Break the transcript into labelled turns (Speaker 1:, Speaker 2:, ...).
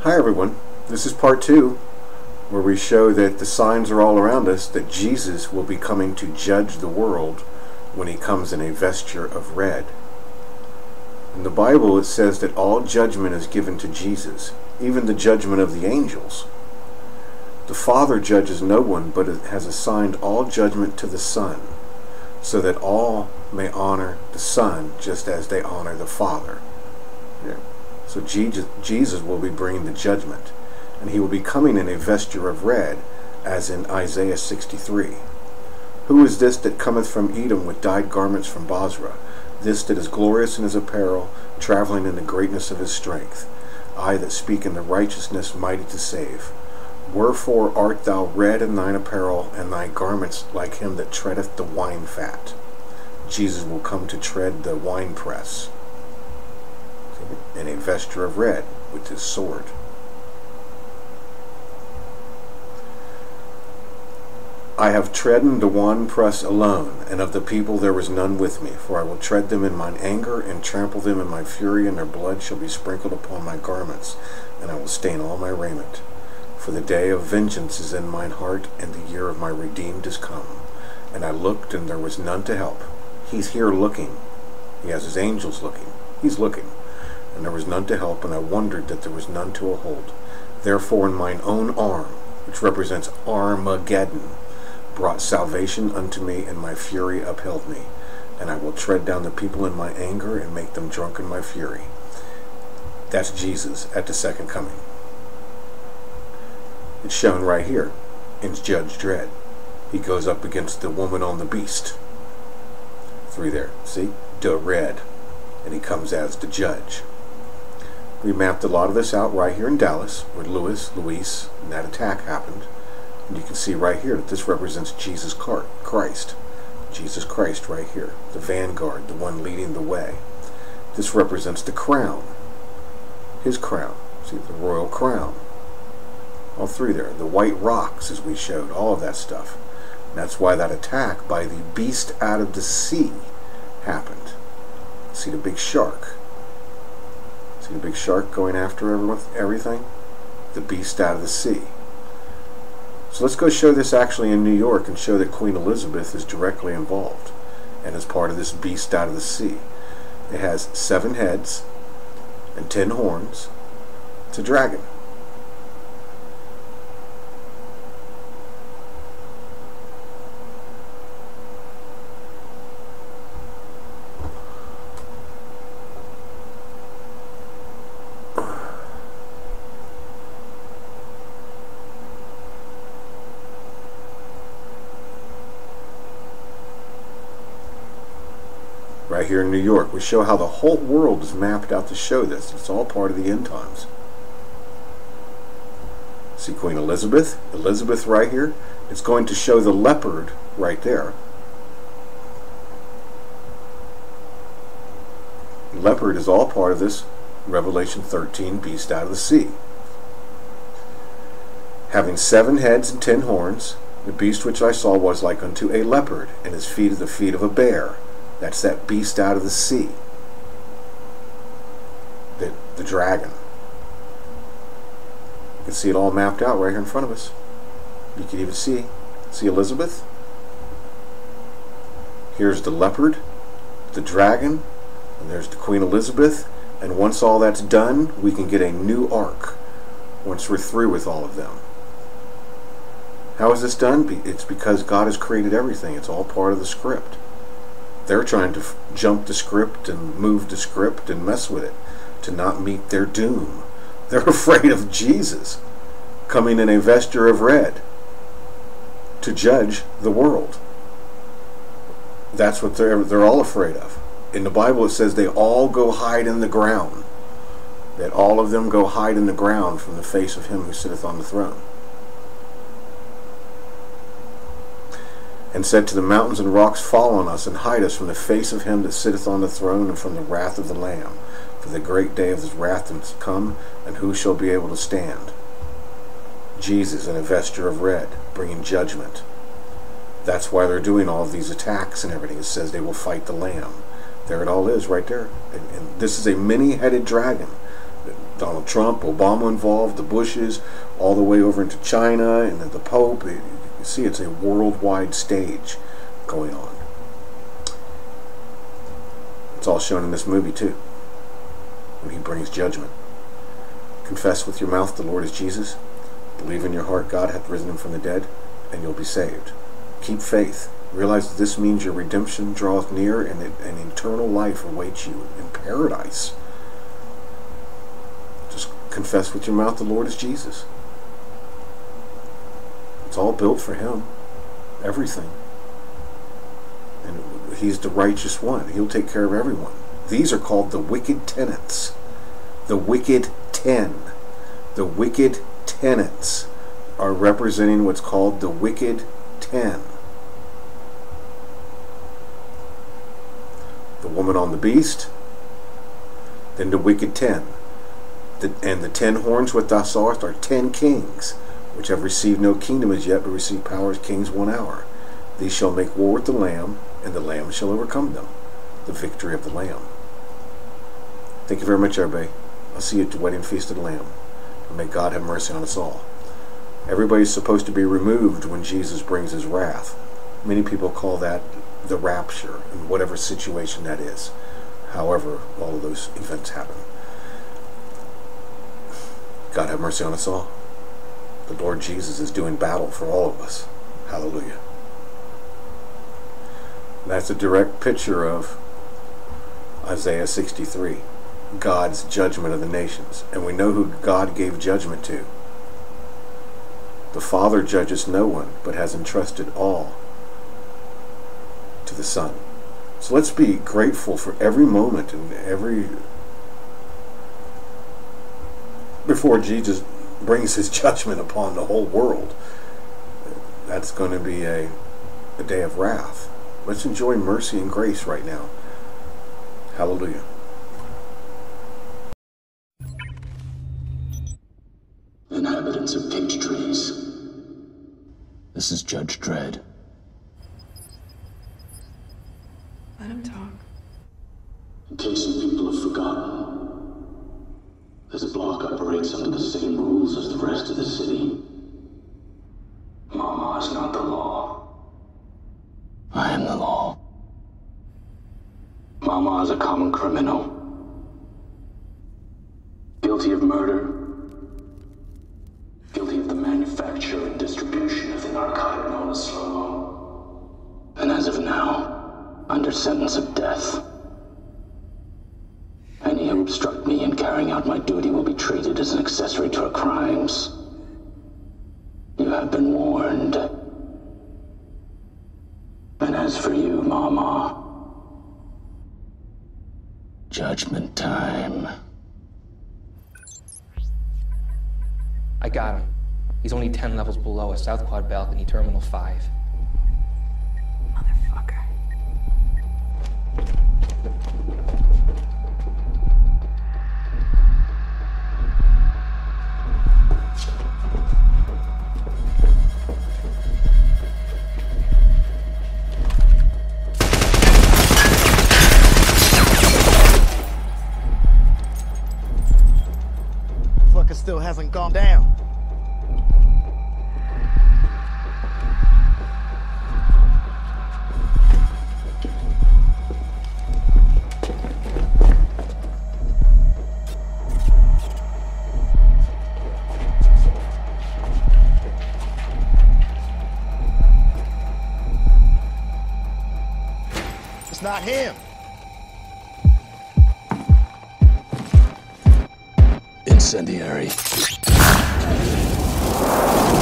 Speaker 1: Hi everyone, this is part 2 where we show that the signs are all around us that Jesus will be coming to judge the world when he comes in a vesture of red. In the Bible it says that all judgment is given to Jesus, even the judgment of the angels. The Father judges no one, but has assigned all judgment to the Son, so that all may honor the Son just as they honor the Father. Yeah. So Jesus will be bringing the judgment, and he will be coming in a vesture of red, as in Isaiah 63. Who is this that cometh from Edom with dyed garments from Bozrah? This that is glorious in his apparel, traveling in the greatness of his strength. I that speak in the righteousness mighty to save. Wherefore art thou red in thine apparel, and thy garments like him that treadeth the winefat? Jesus will come to tread the winepress in a vesture of red with his sword. I have trodden the winepress alone, and of the people there was none with me. For I will tread them in mine anger, and trample them in my fury, and their blood shall be sprinkled upon my garments, and I will stain all my raiment. For the day of vengeance is in mine heart, and the year of my redeemed is come. And I looked, and there was none to help. He's here looking. He has his angels looking. He's looking. And there was none to help, and I wondered that there was none to uphold. Therefore in mine own arm, which represents Armageddon, brought salvation unto me, and my fury upheld me. And I will tread down the people in my anger, and make them drunk in my fury. That's Jesus at the second coming. It's shown right here in Judge Dredd. He goes up against the woman on the beast. Through there, see? The red. And he comes as the judge. We mapped a lot of this out right here in Dallas, where Luis, and that attack happened. And you can see right here that this represents Jesus Christ. Jesus Christ right here. The vanguard, the one leading the way. This represents the crown. His crown. See, the royal crown. All through there. The white rocks, as we showed. All of that stuff. And that's why that attack by the beast out of the sea happened. See the big shark. See the big shark going after everything? The beast out of the sea. So let's go show this actually in New York and show that Queen Elizabeth is directly involved and is part of this beast out of the sea. It has 7 heads and 10 horns. It's a dragon. Right here in New York, we show how the whole world is mapped out to show this. It's all part of the end times. See Queen Elizabeth? Elizabeth right here. It's going to show the leopard right there. Leopard is all part of this Revelation 13 beast out of the sea. Having 7 heads and 10 horns, the beast which I saw was like unto a leopard, and his feet are the feet of a bear. That's that beast out of the sea. The dragon. You can see it all mapped out right here in front of us. You can even see Elizabeth. Here's the leopard, the dragon, and there's the Queen Elizabeth. And once all that's done, we can get a new ark once we're through with all of them. How is this done? It's because God has created everything. It's all part of the script. They're trying to jump the script and move the script and mess with it to not meet their doom. They're afraid of Jesus coming in a vesture of red to judge the world. That's what they're all afraid of. In the Bible it says they all go hide in the ground. That all of them go hide in the ground from the face of him who sitteth on the throne. And said to the mountains and rocks, fall on us, and hide us from the face of him that sitteth on the throne, and from the wrath of the Lamb. For the great day of his wrath is come, and who shall be able to stand? Jesus in a vesture of red, bringing judgment. That's why they're doing all of these attacks and everything. It says they will fight the Lamb. There it all is right there. And this is a many-headed dragon. Donald Trump, Obama involved, the Bushes, all the way over into China, and then the Pope. You see, it's a worldwide stage going on. It's all shown in this movie too, when he brings judgment. Confess with your mouth the Lord is Jesus. Believe in your heart God hath risen him from the dead, and you'll be saved. Keep faith. Realize that this means your redemption draweth near, and that an eternal life awaits you in paradise. Just confess with your mouth the Lord is Jesus. It's all built for him. Everything. And he's the righteous one. He'll take care of everyone. These are called the wicked tenants. The wicked 10. The wicked tenants are representing what's called the wicked 10. The woman on the beast, then the wicked 10. And the 10 horns what thou sawest are 10 kings, which have received no kingdom as yet, but receive power as kings 1 hour. These shall make war with the Lamb, and the Lamb shall overcome them. The victory of the Lamb. Thank you very much, everybody. I'll see you at the wedding feast of the Lamb. And may God have mercy on us all. Everybody's supposed to be removed when Jesus brings his wrath. Many people call that the rapture, in whatever situation that is. However, all of those events happen. God have mercy on us all. The Lord Jesus is doing battle for all of us. Hallelujah. That's a direct picture of Isaiah 63. God's judgment of the nations. And we know who God gave judgment to. The Father judges no one, but has entrusted all to the Son. So let's be grateful for every moment and every... before Jesus brings his judgment upon the whole world. That's going to be a day of wrath. Let's enjoy mercy and grace right now. Hallelujah.
Speaker 2: Inhabitants of peach trees. This is Judge Dredd.
Speaker 3: Let him talk.
Speaker 2: In case you people have forgotten, this block operates under the same rules as the rest of the city. Mama is not the law. I am the law. Mama is a common criminal. Guilty of murder. Guilty of the manufacture and distribution of the narcotic known as slow-mo. And as of now, under sentence of death. Any who obstruct me in carrying out my duty will be treated as an accessory to her crimes. You have been warned. And as for you, Mama, judgment time.
Speaker 4: I got him. He's only 10 levels below us, South Quad Balcony, Terminal 5.
Speaker 3: Motherfucker.
Speaker 5: Fucker still hasn't gone down. It's not him.
Speaker 2: Incendiary.